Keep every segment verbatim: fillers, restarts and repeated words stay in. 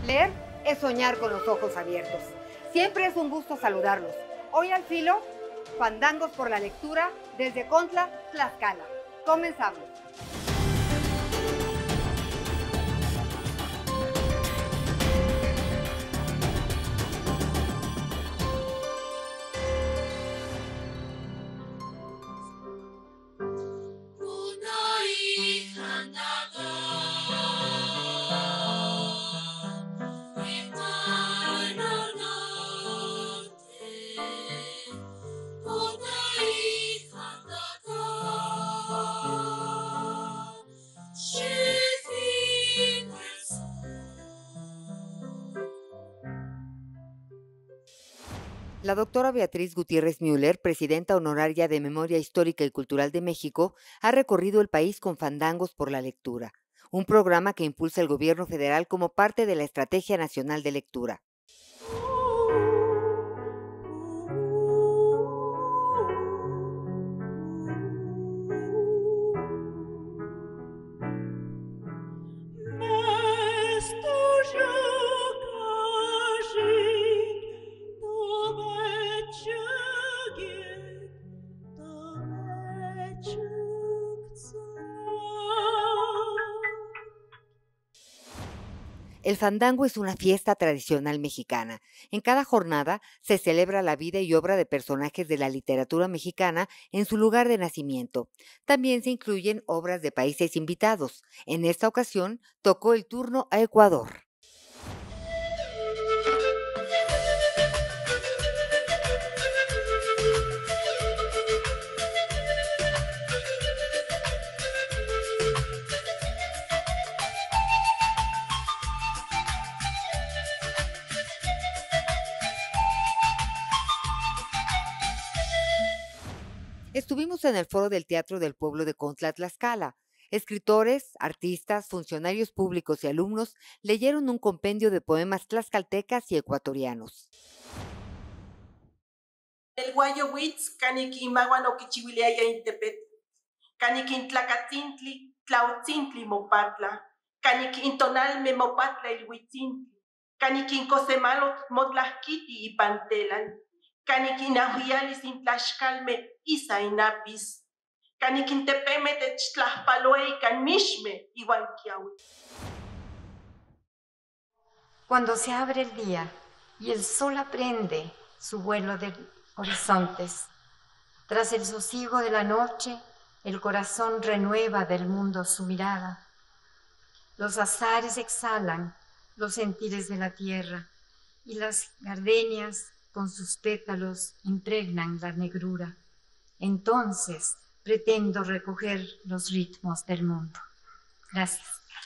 Leer es soñar con los ojos abiertos. Siempre es un gusto saludarlos. Hoy al filo, fandangos por la lectura desde Contla, Tlaxcala. Comenzamos. La doctora Beatriz Gutiérrez Müller, presidenta honoraria de Memoria Histórica y Cultural de México, ha recorrido el país con Fandangos por la Lectura, un programa que impulsa el gobierno federal como parte de la Estrategia Nacional de Lectura. El fandango es una fiesta tradicional mexicana. En cada jornada se celebra la vida y obra de personajes de la literatura mexicana en su lugar de nacimiento. También se incluyen obras de países invitados. En esta ocasión tocó el turno a Ecuador. Estuvimos en el foro del Teatro del Pueblo de Contla, Tlaxcala. Escritores, artistas, funcionarios públicos y alumnos leyeron un compendio de poemas tlaxcaltecas y ecuatorianos. El guayo huitz, caniki maguano kichihuiliaya intepet, caniki intlacatintli, tlautzintli mopatla, caniki intonal me mopatla il huitzintli, caniki incosemalo motlahkiti y pantelan, caniki inahuialis intlaxcalme isa inapis, caniki intepeme de chtlaspaloe canmishme iguanquiahui. Cuando se abre el día y el sol aprende su vuelo de horizontes, tras el sosiego de la noche, el corazón renueva del mundo su mirada. Los azares exhalan los sentires de la tierra y las gardenias con sus pétalos impregnan la negrura. Entonces pretendo recoger los ritmos del mundo. Gracias.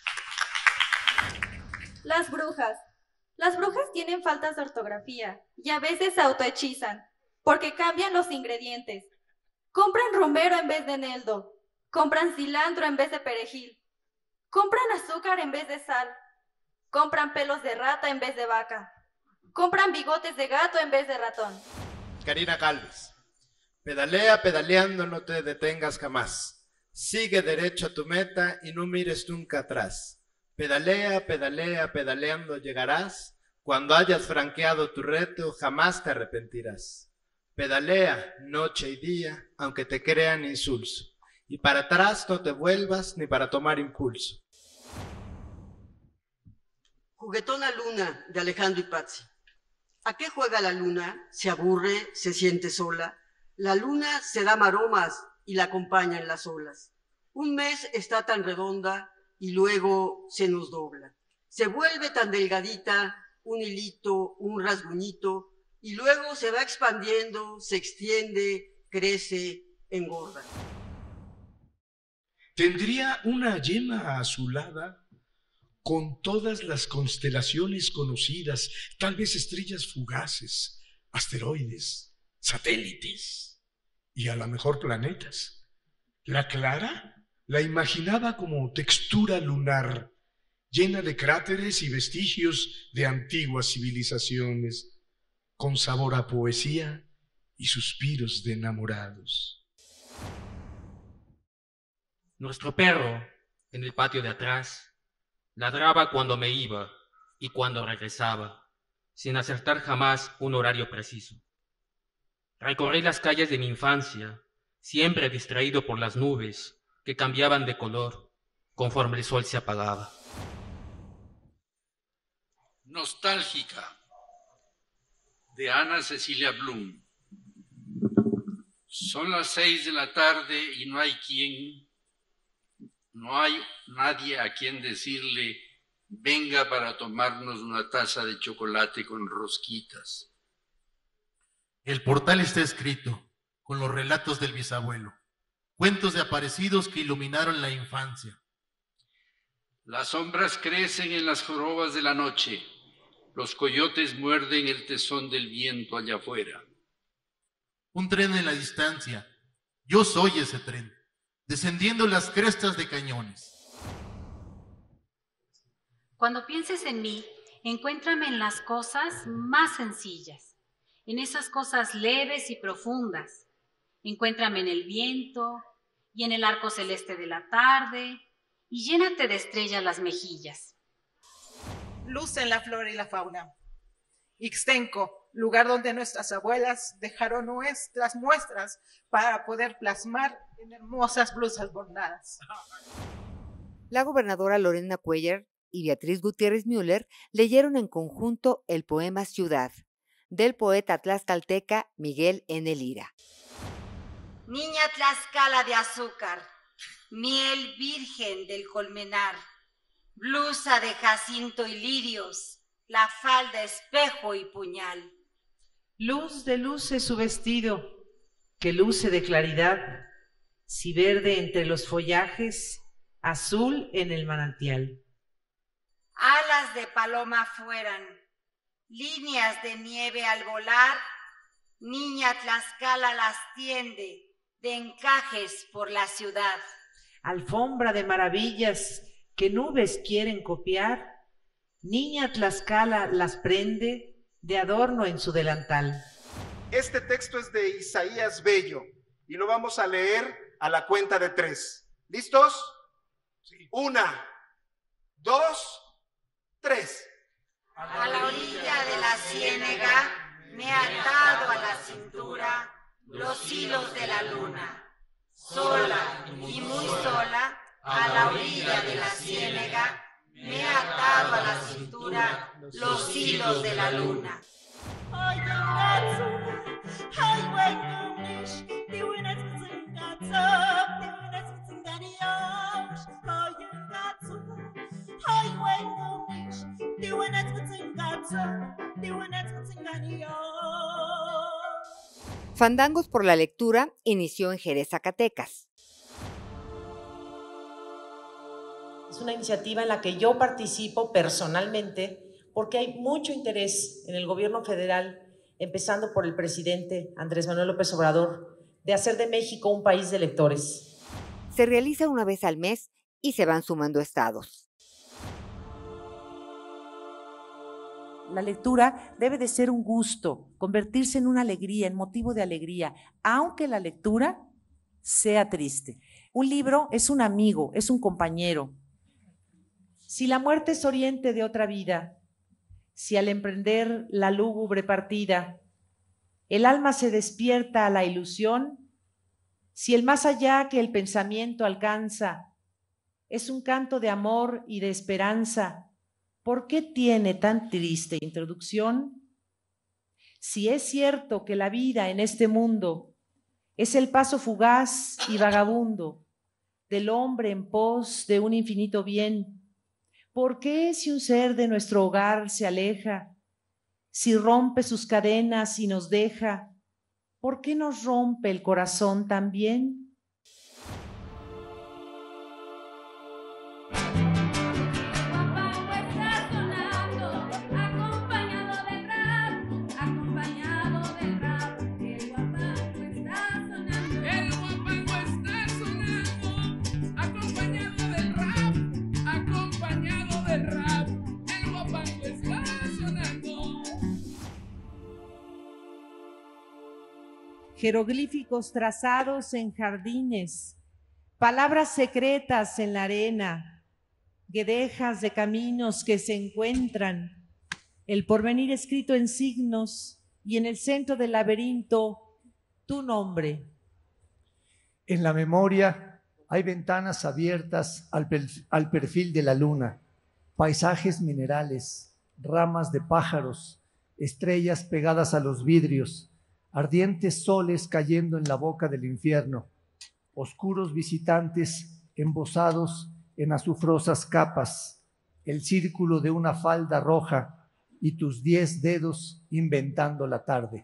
Las brujas. Las brujas tienen faltas de ortografía y a veces se autohechizan porque cambian los ingredientes. Compran romero en vez de eneldo, compran cilantro en vez de perejil, compran azúcar en vez de sal, compran pelos de rata en vez de vaca, compran bigotes de gato en vez de ratón. Karina Galvez, pedalea pedaleando, no te detengas jamás. Sigue derecho a tu meta y no mires nunca atrás. Pedalea, pedalea, pedaleando llegarás. Cuando hayas franqueado tu reto, jamás te arrepentirás. Pedalea noche y día, aunque te crean insulso. Y para atrás no te vuelvas ni para tomar impulso. Juguetona Luna, de Alejandro Ipazzi. ¿A qué juega la luna? Se aburre, se siente sola. La luna se da maromas y la acompaña en las olas. Un mes está tan redonda y luego se nos dobla. Se vuelve tan delgadita, un hilito, un rasguñito, y luego se va expandiendo, se extiende, crece, engorda. Tendría una yema azulada con todas las constelaciones conocidas, tal vez estrellas fugaces, asteroides, satélites y a lo mejor planetas. La clara la imaginaba como textura lunar, llena de cráteres y vestigios de antiguas civilizaciones, con sabor a poesía y suspiros de enamorados. Nuestro perro, en el patio de atrás, ladraba cuando me iba, y cuando regresaba, sin acertar jamás un horario preciso. Recorrí las calles de mi infancia, siempre distraído por las nubes que cambiaban de color conforme el sol se apagaba. Nostálgica, de Ana Cecilia Blum. Son las seis de la tarde y no hay quien, no hay nadie a quien decirle, venga para tomarnos una taza de chocolate con rosquitas. El portal está escrito con los relatos del bisabuelo, cuentos de aparecidos que iluminaron la infancia. Las sombras crecen en las jorobas de la noche, los coyotes muerden el tesón del viento allá afuera. Un tren en la distancia, yo soy ese tren, descendiendo las crestas de cañones. Cuando pienses en mí, encuéntrame en las cosas más sencillas, en esas cosas leves y profundas. Encuéntrame en el viento y en el arco celeste de la tarde, y llénate de estrellas las mejillas. Luz en la flora y la fauna. Ixtenco, lugar donde nuestras abuelas dejaron nuestras muestras para poder plasmar en hermosas blusas bordadas. La gobernadora Lorena Cuellar y Beatriz Gutiérrez Müller leyeron en conjunto el poema Ciudad, del poeta tlaxcalteca Miguel N. Lira. Niña Tlaxcala de azúcar, miel virgen del colmenar, blusa de jacinto y lirios, la falda espejo y puñal. Luz de luces su vestido, que luce de claridad, si verde entre los follajes, azul en el manantial. Alas de paloma fueran, líneas de nieve al volar, niña Tlaxcala las tiende, de encajes por la ciudad. Alfombra de maravillas que nubes quieren copiar, niña Tlaxcala las prende de adorno en su delantal. Este texto es de Isaías Bello y lo vamos a leer a la cuenta de tres. ¿Listos? Sí. Una, dos, tres. A la orilla de la ciénega me he atado a la cintura los hilos de la luna. Sola y muy sola, a la orilla de la ciénega me he atado a la cintura los hilos de la luna. Fandangos por la lectura inició en Jerez, Zacatecas. Es una iniciativa en la que yo participo personalmente porque hay mucho interés en el gobierno federal, empezando por el presidente Andrés Manuel López Obrador, de hacer de México un país de lectores. Se realiza una vez al mes y se van sumando estados. La lectura debe de ser un gusto, convertirse en una alegría, en motivo de alegría, aunque la lectura sea triste. Un libro es un amigo, es un compañero. Si la muerte es oriente de otra vida, si al emprender la lúgubre partida, el alma se despierta a la ilusión, si el más allá que el pensamiento alcanza es un canto de amor y de esperanza, ¿por qué tiene tan triste introducción? Si es cierto que la vida en este mundo es el paso fugaz y vagabundo del hombre en pos de un infinito bien, ¿por qué si un ser de nuestro hogar se aleja, si rompe sus cadenas y nos deja, ¿por qué nos rompe el corazón también? Jeroglíficos trazados en jardines, palabras secretas en la arena, guedejas de caminos que se encuentran, el porvenir escrito en signos y en el centro del laberinto, tu nombre. En la memoria hay ventanas abiertas al, perf- al perfil de la luna, paisajes minerales, ramas de pájaros, estrellas pegadas a los vidrios, ardientes soles cayendo en la boca del infierno, oscuros visitantes embosados en azufrosas capas, el círculo de una falda roja y tus diez dedos inventando la tarde.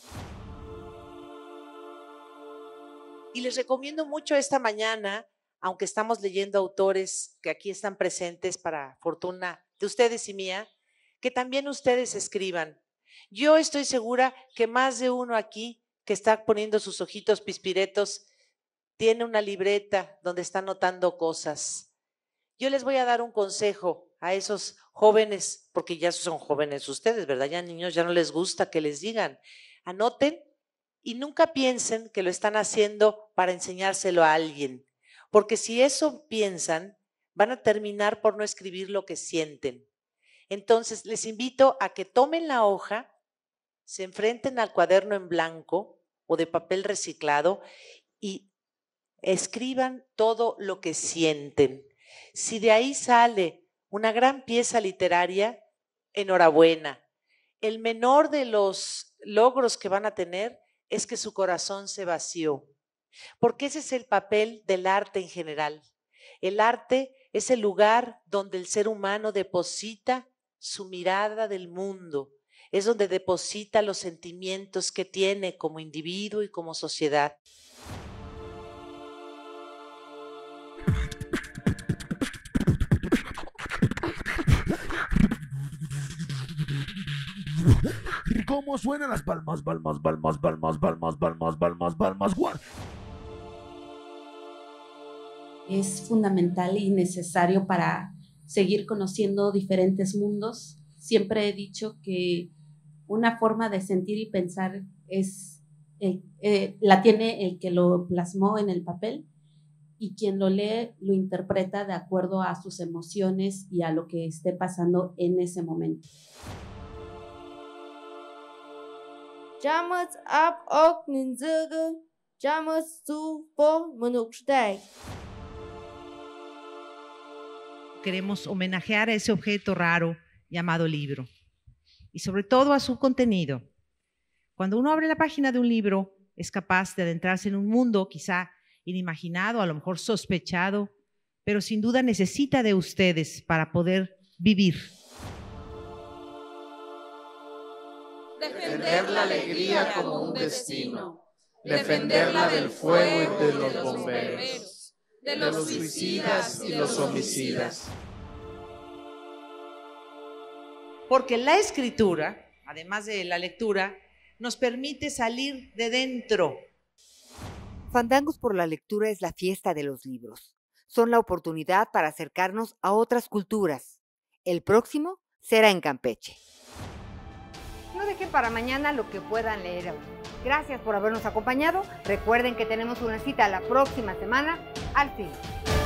Y les recomiendo mucho esta mañana, aunque estamos leyendo autores que aquí están presentes para fortuna de ustedes y mía, que también ustedes escriban. Yo estoy segura que más de uno aquí que está poniendo sus ojitos pispiretos tiene una libreta donde está anotando cosas. Yo les voy a dar un consejo a esos jóvenes, porque ya son jóvenes ustedes, ¿verdad? Ya niños, ya no les gusta que les digan. Anoten y nunca piensen que lo están haciendo para enseñárselo a alguien, porque si eso piensan, van a terminar por no escribir lo que sienten. Entonces, les invito a que tomen la hoja, se enfrenten al cuaderno en blanco o de papel reciclado y escriban todo lo que sienten. Si de ahí sale una gran pieza literaria, enhorabuena. El menor de los logros que van a tener es que su corazón se vació, porque ese es el papel del arte en general. El arte es el lugar donde el ser humano deposita su mirada del mundo, es donde deposita los sentimientos que tiene como individuo y como sociedad. ¿Y cómo suenan las palmas, palmas, palmas, palmas, palmas, palmas, palmas, palmas, palmas? Es fundamental y necesario para seguir conociendo diferentes mundos. Siempre he dicho que una forma de sentir y pensar es el, eh, la tiene el que lo plasmó en el papel, y quien lo lee lo interpreta de acuerdo a sus emociones y a lo que esté pasando en ese momento. Jamus ap ok ninzugu, jamus su po monukshtai. Queremos homenajear a ese objeto raro llamado libro y sobre todo a su contenido. Cuando uno abre la página de un libro, es capaz de adentrarse en un mundo quizá inimaginado, a lo mejor sospechado, pero sin duda necesita de ustedes para poder vivir. Defender la alegría como un destino, defenderla del fuego y de los bomberos, de los suicidas y los homicidas. Porque la escritura, además de la lectura, nos permite salir de dentro. Fandangos por la lectura es la fiesta de los libros. Son la oportunidad para acercarnos a otras culturas. El próximo será en Campeche. No dejen para mañana lo que puedan leer hoy. Gracias por habernos acompañado. Recuerden que tenemos una cita la próxima semana al fin.